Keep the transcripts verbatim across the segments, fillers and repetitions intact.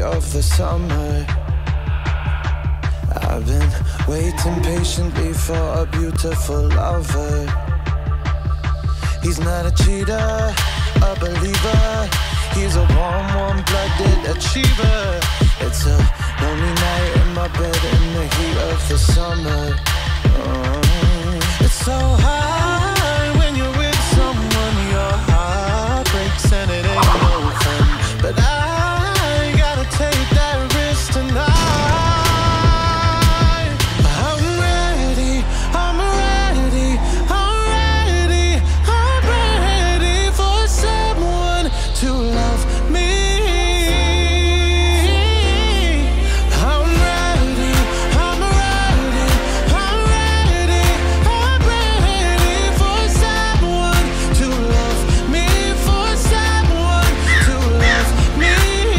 of the summer. I've been waiting patiently for a beautiful lover. He's not a cheater, a believer. He's a warm, warm-blooded achiever. It's a lonely night in my bed in the heat of the summer. Oh, it's so hard when you're with someone. Your heart breaks and it ain't no fun. But I gotta take that risk tonight. I'm ready, I'm ready, I'm ready, I'm ready for someone to love me. I'm ready, I'm ready, I'm ready, I'm ready for someone to love me, for someone to love me.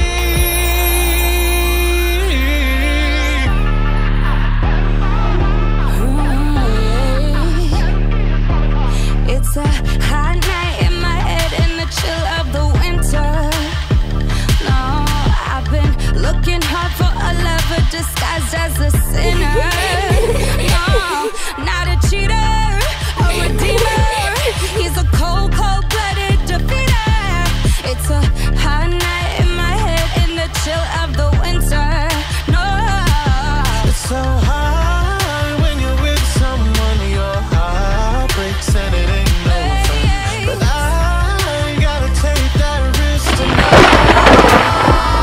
It's a hot night in my head in the chill of the winter. No, I've been looking hard for a lover disguised as a sinner. No, not a cheater, a redeemer. He's a cold, cold-blooded defeater. It's a hot night in my head in the chill of the winter. No, It's so hard when you're with someone. Your heart breaks and it ain't no fun. But I gotta take that risk tonight.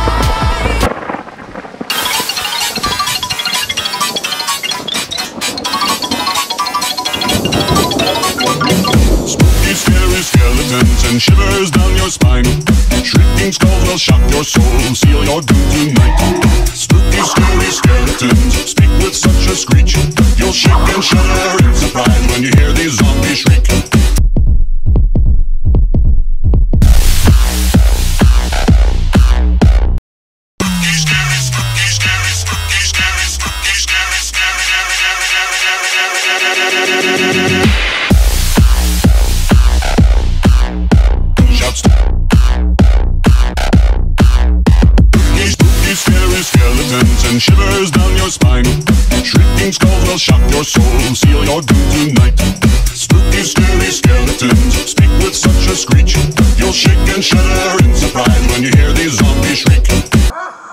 Spooky, scary skeletons and shivers down your spine. Shrieking skulls will shock your soul, seal your doom tonight. Spooky, scary skeletons speak with such a screech. You'll shake and shudder in surprise when you hear these zombies shriek. Shouts. Spooky, scary skeletons and shivers down your spine. Shrieking skulls will shock your soul, seal your doom tonight. Spooky, scary skeletons speak with such a screech. You'll shake and shudder in surprise when you hear these zombies shriek.